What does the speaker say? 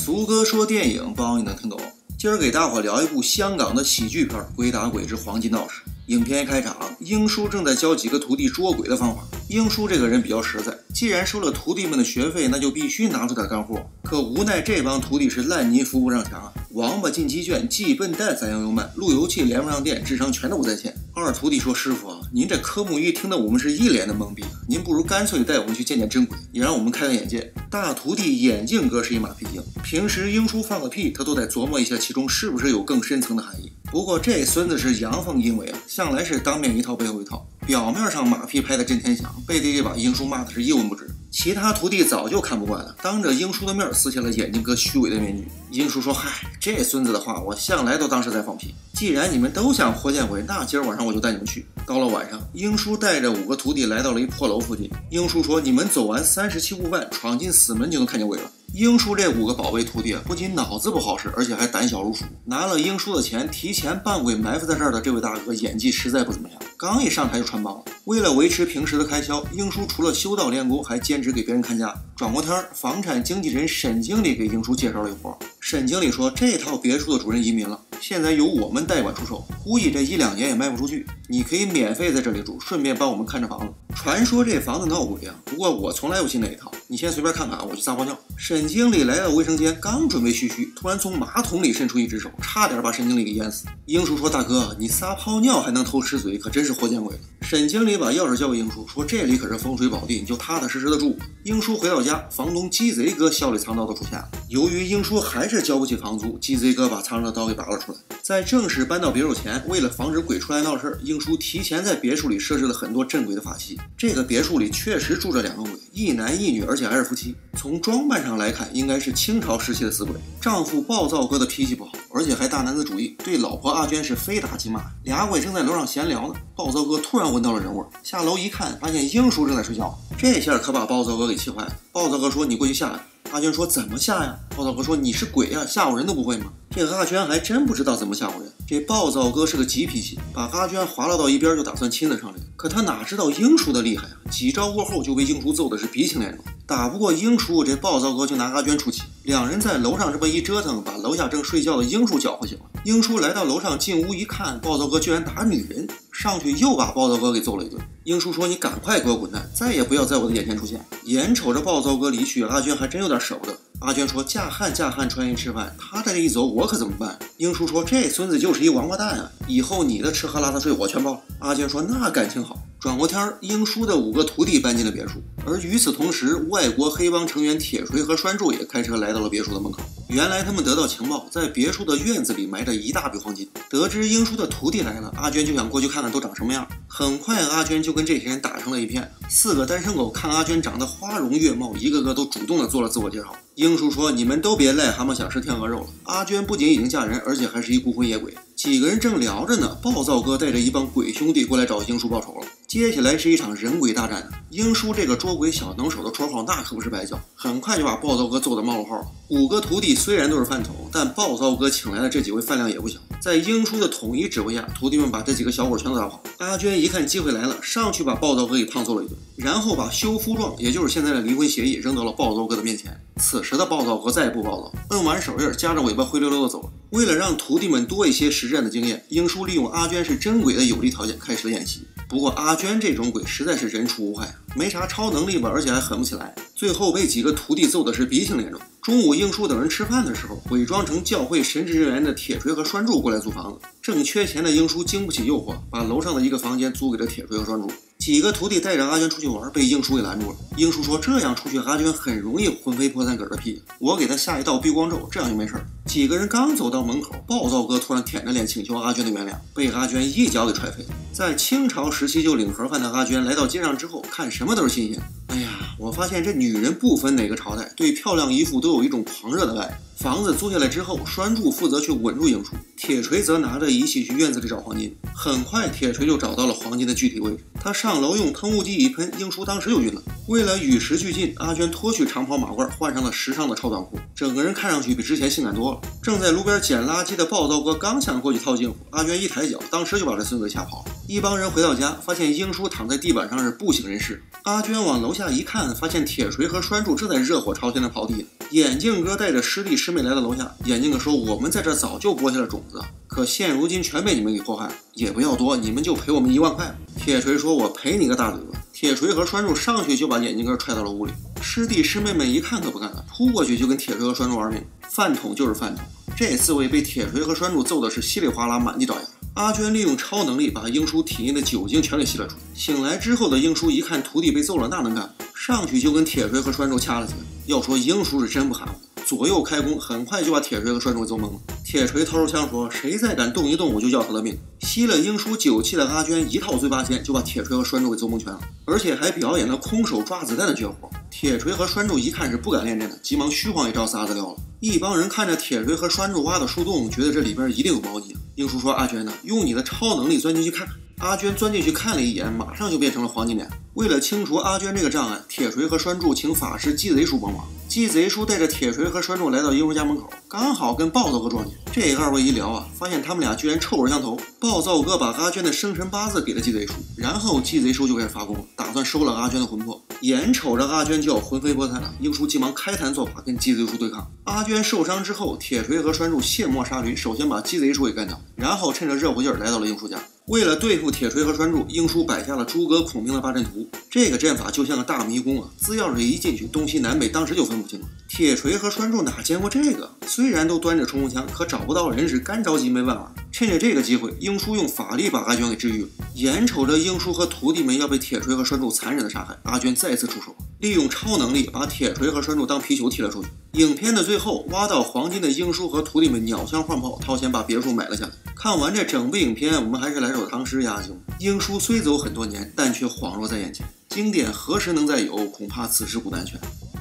苏哥说电影，帮你能听懂。今儿给大伙聊一部香港的喜剧片《鬼打鬼之黄金道士》。影片一开场，英叔正在教几个徒弟捉鬼的方法。英叔这个人比较实在，既然收了徒弟们的学费，那就必须拿出点干货。可无奈这帮徒弟是烂泥扶不上墙啊！王八进鸡圈，记笨蛋反应又慢，路由器连不上电，智商全都不在线。二徒弟说：“师傅啊，您这科目一听得我们是一脸的懵逼，您不如干脆带我们去见见真鬼，也让我们开开眼界。”大徒弟眼镜哥是一马屁精，平时英叔放个屁，他都得琢磨一下其中是不是有更深层的含义。不过这孙子是阳奉阴违啊，向来是当面一套背后一套，表面上马屁拍得震天响，背地里把英叔骂的是一文不值。其他徒弟早就看不惯了，当着英叔的面撕下了眼镜哥虚伪的面具。英叔说：“嗨，这孙子的话我向来都当是在放屁。既然你们都想活见鬼，那今儿晚上我就带你们去。”到了晚上，英叔带着5个徒弟来到了一破楼附近。英叔说：“你们走完37步半，闯进死门就能看见鬼了。”英叔这5个宝贝徒弟不仅脑子不好使，而且还胆小如鼠。拿了英叔的钱，提前扮鬼埋伏在这儿的这位大哥演技实在不怎么样，刚一上台就穿帮了。为了维持平时的开销，英叔除了修道练功，还兼职给别人看家。转过天，房产经纪人沈经理给英叔介绍了一活。沈经理说：“这套别墅的主人移民了，现在由我们代管出售，估计这1-2年也卖不出去。你可以免费在这里住，顺便帮我们看着房子。传说这房子闹鬼啊，不过我从来不信那一套，你先随便看看，我去撒泡尿。”沈经理来到卫生间，刚准备嘘嘘，突然从马桶里伸出一只手，差点把沈经理给淹死。英叔说：“大哥，你撒泡尿还能偷吃嘴，可真是活见鬼了。”沈经理把钥匙交给英叔，说：“这里可是风水宝地，你就踏踏实实的住。”英叔回到家，房东鸡贼哥笑里藏刀都出现了。由于英叔还是交不起房租，鸡贼哥把藏着的刀给拔了出来。在正式搬到别墅前，为了防止鬼出来闹事，英叔提前在别墅里设置了很多镇鬼的法器。这个别墅里确实住着2个鬼，一男一女，而且还是夫妻。从装扮上来看，应该是清朝时期的死鬼。丈夫暴躁哥的脾气不好，而且还大男子主义，对老婆阿娟是非打即骂。俩鬼正在楼上闲聊呢，暴躁哥突然闻到了人味，下楼一看，发现英叔正在睡觉。这下可把暴躁哥给气坏了。暴躁哥说：“你过去下呀。”阿娟说：“怎么下呀？”暴躁哥说：“你是鬼呀，吓唬人都不会吗？”这个阿娟还真不知道怎么吓唬人。这暴躁哥是个急脾气，把阿娟划拉到一边就打算亲了上来。可他哪知道英叔的厉害啊，几招过后就被英叔揍的是鼻青脸肿。打不过英叔，这暴躁哥就拿阿娟出气，两人在楼上这么一折腾，把楼下正睡觉的英叔搅和醒了。英叔来到楼上进屋一看，暴躁哥居然打女人，上去又把暴躁哥给揍了一顿。英叔说：“你赶快给我滚蛋，再也不要在我的眼前出现。”眼瞅着暴躁哥离去，阿娟还真有点舍不得。阿娟说：“嫁汉穿衣吃饭，他这一走我可怎么办？”英叔说：“这孙子就是一王八蛋啊，以后你的吃喝拉撒睡我全包。”阿娟说：“那感情好。”转过天，英叔的5个徒弟搬进了别墅，而与此同时，外国黑帮成员铁锤和栓柱也开车来到了别墅的门口。原来他们得到情报，在别墅的院子里埋着一大笔黄金。得知英叔的徒弟来了，阿娟就想过去看看都长什么样。很快，阿娟就跟这些人打成了一片。4个单身狗看阿娟长得花容月貌，一个个都主动的做了自我介绍。英叔说：“你们都别癞蛤蟆想吃天鹅肉了。”阿娟不仅已经嫁人，而且还是一孤魂野鬼。几个人正聊着呢，暴躁哥带着一帮鬼兄弟过来找英叔报仇了。接下来是一场人鬼大战。英叔这个捉鬼小能手的绰号那可不是白叫，很快就把暴躁哥揍得冒了泡。5个徒弟虽然都是饭桶，但暴躁哥请来的这几位饭量也不小。在英叔的统一指挥下，徒弟们把这几个小伙全都打跑。阿娟一看机会来了，上去把暴躁哥给胖揍了一顿，然后把休夫状，也就是现在的离婚协议扔到了暴躁哥的面前。此时的暴躁哥再也不暴躁，摁完手印，夹着尾巴灰溜溜的走了。为了让徒弟们多一些实战的经验，英叔利用阿娟是真鬼的有利条件开始了演习。不过阿娟这种鬼实在是人畜无害，没啥超能力吧，而且还狠不起来，最后被几个徒弟揍的是鼻青脸肿。中午英叔等人吃饭的时候，伪装成教会神职人员的铁锤和栓柱过来租房子。正缺钱的英叔经不起诱惑，把楼上的一个房间租给了铁锤和栓柱。几个徒弟带着阿娟出去玩，被英叔给拦住了。英叔说：“这样出去，阿娟很容易魂飞魄散嗝的屁，我给他下一道避光咒，这样就没事。”几个人刚走到门口，暴躁哥突然舔着脸请求阿娟的原谅，被阿娟一脚给踹飞。在清朝时期就领盒饭的阿娟来到街上之后，看什么都是新鲜。哎呀，我发现这女人不分哪个朝代，对漂亮姨父都有一种狂热的爱。房子租下来之后，栓柱负责去稳住英叔，铁锤则拿着仪器去院子里找黄金。很快，铁锤就找到了黄金的具体位置。他上楼用喷雾剂一喷，英叔当时就晕了。为了与时俱进，阿娟脱去长袍马褂，换上了时尚的超短裤，整个人看上去比之前性感多了。正在路边捡垃圾的暴躁哥刚想过去套近乎，阿娟一抬脚，当时就把这孙子吓跑了。一帮人回到家，发现英叔躺在地板上是不省人事。阿娟往楼下一看，发现铁锤和栓柱正在热火朝天的刨地。眼镜哥带着师弟师妹来到楼下，眼镜哥说我们在这早就播下了种子，可现如今全被你们给破坏了，也不要多，你们就赔我们1万块。铁锤说我赔你个大嘴巴。铁锤和栓柱上去就把眼镜哥踹到了屋里，师弟师妹们一看可不干了，扑过去就跟铁锤和栓柱玩命，饭桶就是饭桶。这4位被铁锤和栓柱揍的是稀里哗啦，满地找牙。阿娟利用超能力把英叔体内的酒精全给吸了出来。醒来之后的英叔一看徒弟被揍了，那能干？上去就跟铁锤和栓柱掐了起来。要说英叔是真不含糊，左右开弓，很快就把铁锤和栓柱揍懵了。铁锤掏出枪说：“谁再敢动一动，我就要他的命。”吸了英叔酒气的阿娟一套嘴巴剑就把铁锤和栓柱给揍蒙圈了，而且还表演了空手抓子弹的绝活。铁锤和栓柱一看是不敢练这个，急忙虚晃一招撒子撂了。一帮人看着铁锤和栓柱挖的树洞，觉得这里边一定有猫腻。英叔说：“阿娟呢，用你的超能力钻进去看看。”阿娟钻进去看了一眼，马上就变成了黄金脸。为了清除阿娟这个障碍，铁锤和栓柱请法师鸡贼叔帮忙。鸡贼叔带着铁锤和栓柱来到英叔家门口，刚好跟暴躁哥撞见。这2位一聊啊，发现他们俩居然臭味相投。暴躁哥把阿娟的生辰八字给了鸡贼叔，然后鸡贼叔就开始发功，打算收了阿娟的魂魄。眼瞅着阿娟就要魂飞魄散了，英叔急忙开坛做法跟鸡贼叔对抗。阿娟受伤之后，铁锤和栓柱卸磨杀驴，首先把鸡贼叔给干掉，然后趁着热乎劲儿来到了英叔家。为了对付铁锤和栓柱，英叔摆下了诸葛孔明的八阵图。这个阵法就像个大迷宫啊，只要是一进去，东西南北当时就分不清了。铁锤和栓柱哪见过这个？虽然都端着冲锋枪，可找不到人是干着急没办法。趁着这个机会，英叔用法力把阿娟给治愈了。眼瞅着英叔和徒弟们要被铁锤和栓柱残忍的杀害，阿娟再次出手，利用超能力把铁锤和栓柱当皮球踢了出去。影片的最后，挖到黄金的英叔和徒弟们鸟枪换炮，掏钱把别墅买了下来。看完这整部影片，我们还是来首唐诗压惊。英叔虽走很多年，但却恍若在眼前。经典何时能再有？恐怕此时古难全。